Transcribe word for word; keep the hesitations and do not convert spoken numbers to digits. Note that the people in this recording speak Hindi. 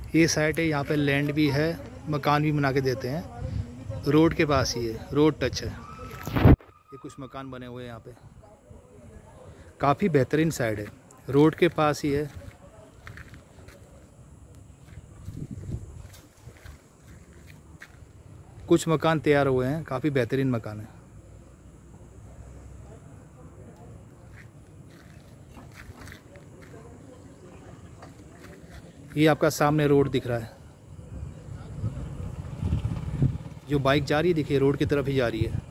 ये साइड है, यहाँ पे लैंड भी है, मकान भी बना के देते हैं। रोड के पास ही है, रोड टच है। ये कुछ मकान बने हुए हैं यहाँ पे, काफ़ी बेहतरीन साइड है, रोड के पास ही है। कुछ मकान तैयार हुए हैं, काफ़ी बेहतरीन मकान है। ये आपका सामने रोड दिख रहा है, जो बाइक जा रही है देखिए रोड की तरफ ही जा रही है।